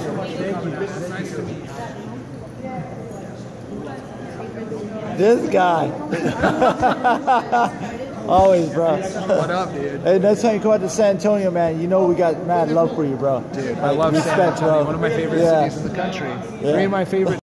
so much for coming out. It's nice to meet you. This guy. Always, bro. What up, dude? Hey, next time you come out to San Antonio, man, you know we got mad love for you, bro. Dude, like, I love respect, San Antonio, bro. one of my favorite cities in the country. Yeah. 3 of my favorite.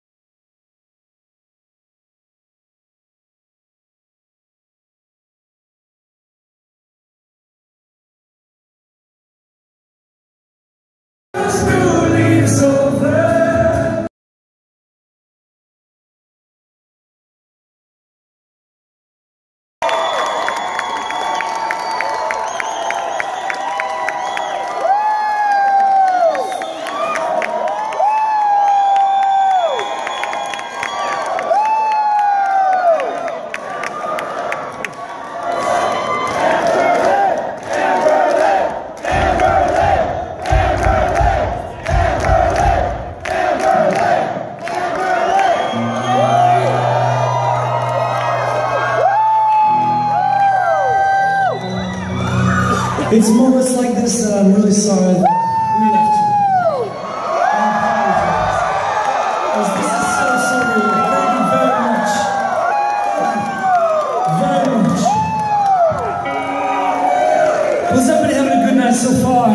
It's moments like this that I'm really sorry that we left you. I apologize. Because this is so surreal. Thank you very much. Very much. Was everybody having a good night so far?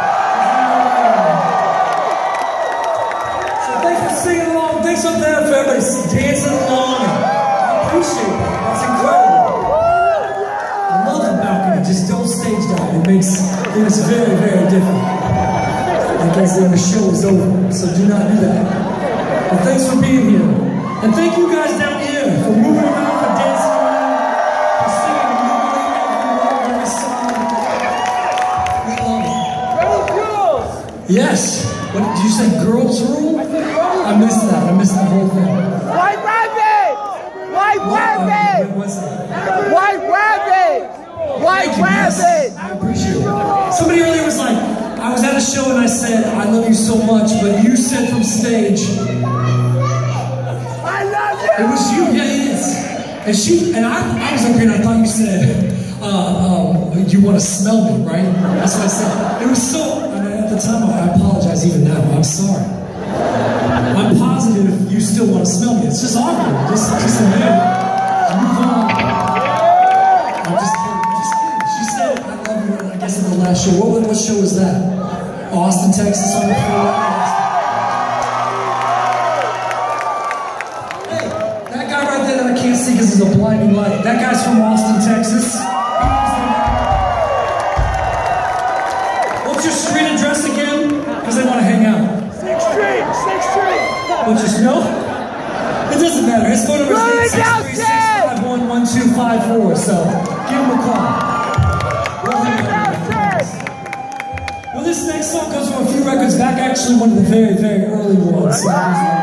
So thanks for singing along. Thanks up there for everybody dancing along. I appreciate that. That's incredible. I love the balcony. Just don't stage dive. It makes things very, very different. I guess then the show is over, so do not do that. But thanks for being here. And thank you guys down here for moving around, for dancing around, for singing literally every song. We love it. Yes. What did you say, girls rule? I missed that. I missed the whole thing. White rabbit! White rabbit! What was that? White rabbit! White rabbit! I appreciate it. Somebody earlier was like, I was at a show and I said, I love you so much, but you said from stage, I love you! it was you, yeah, it is. And I was up here and I thought you said, you want to smell me, right? That's what I said. It was so, and at the time, I apologize even now, I'm sorry. I'm positive you still want to smell me. It's just awkward, just a minute. Move on. I'm just kidding. She said, I love you, I guess at the last show. What show was that? Austin, Texas on the floor. Hey, that guy right there that I can't see because there's a blinding light. That guy's from Austin, Texas. What's your street address again? Because they want to hang out. 6th Street! 6th Street! What's your snow? It doesn't matter. His phone number is 863-651-1254. So give him a call. Well, this next song comes from a few records back, actually one of the very, very early ones.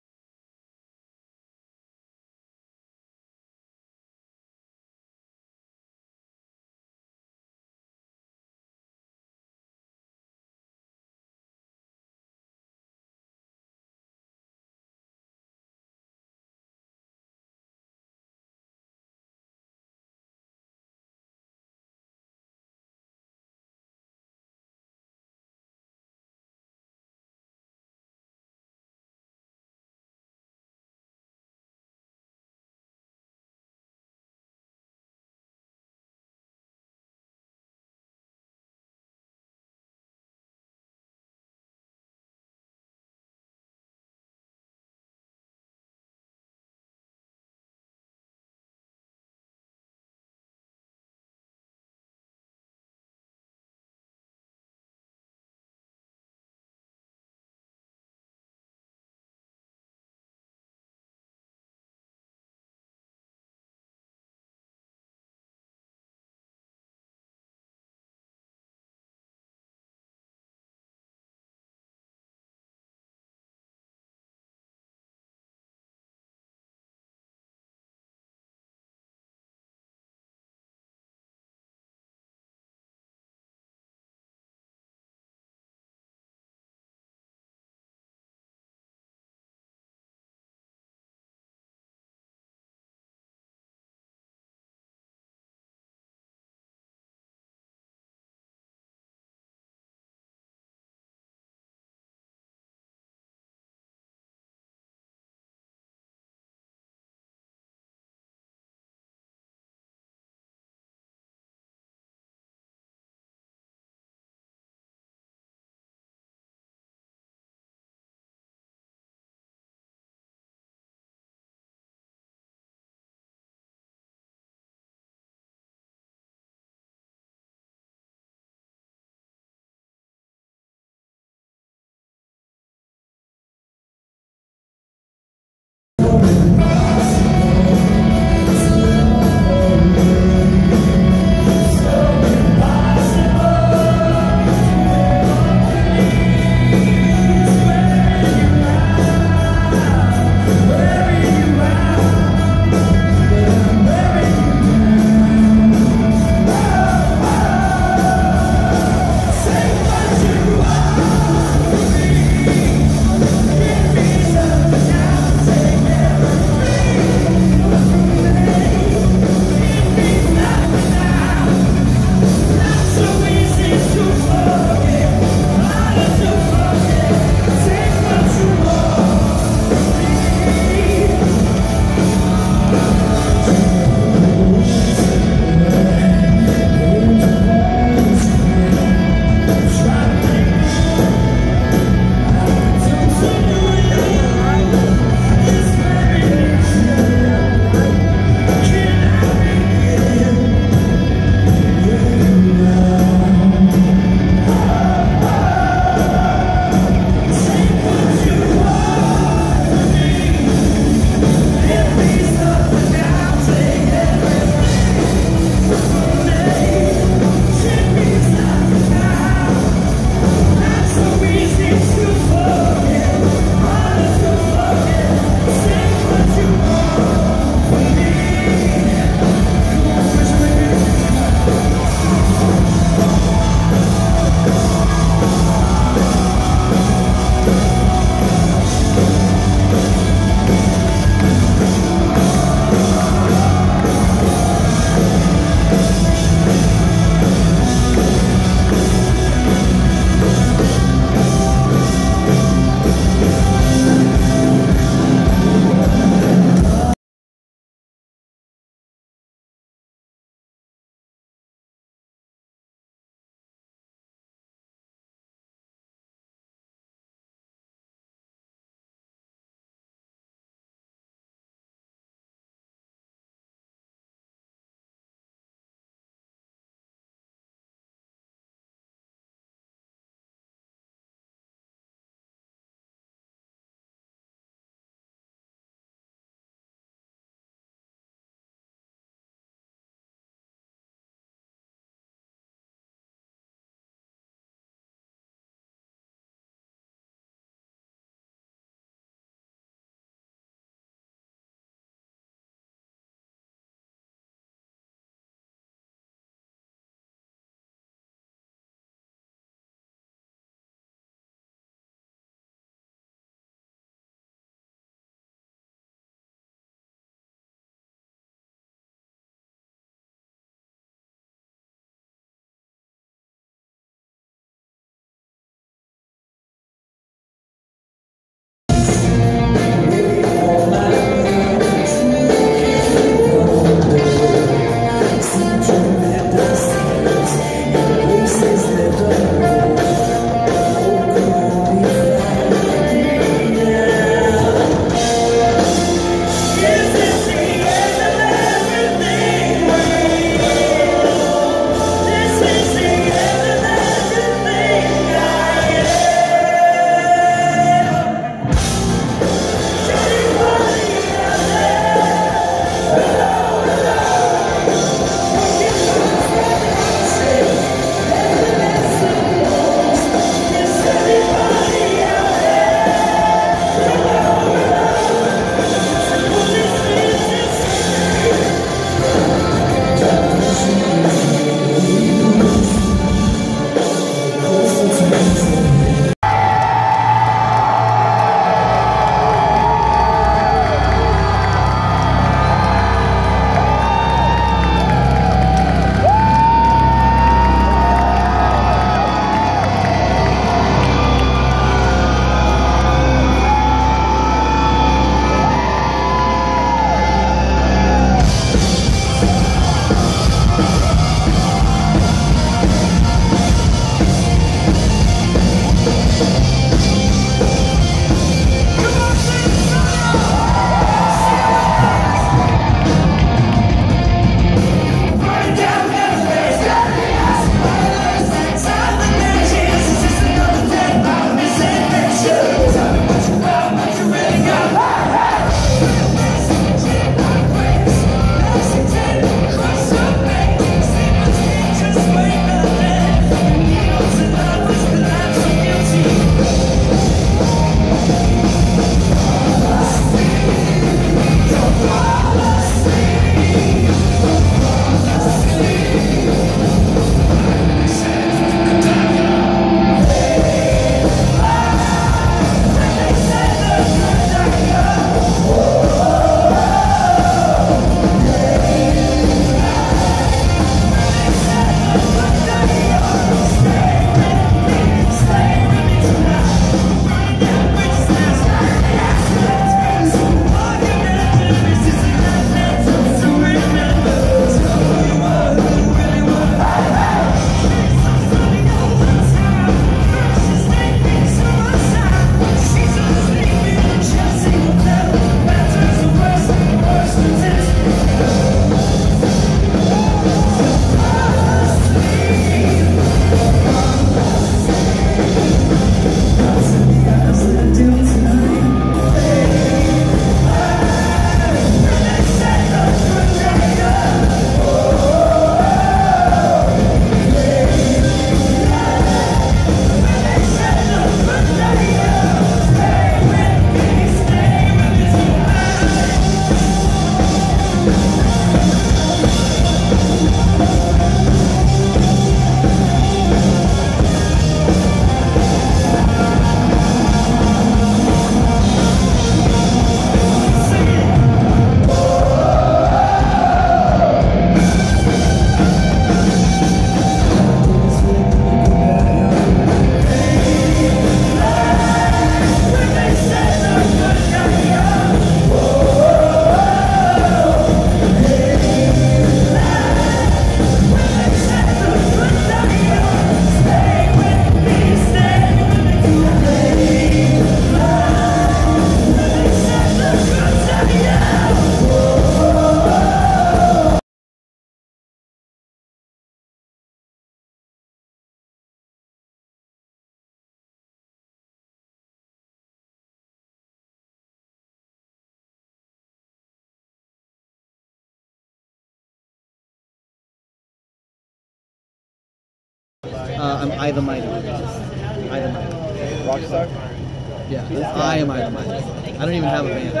I'm I the Mighty. I the Mighty. Rockstar? Yeah, I am I the Mighty. I don't even have a band.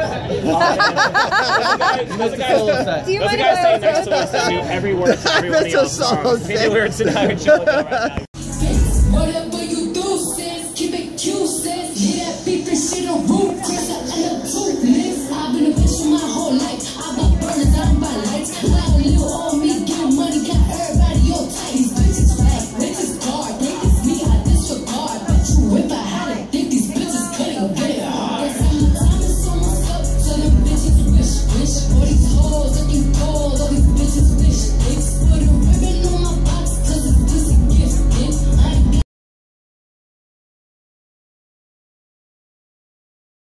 You missed the solo set. Do you There's a mind guy if I standing next to us that knew every word to every one of That's a y'all's solo songs. He set. knew lyrics and I would chill with him right now.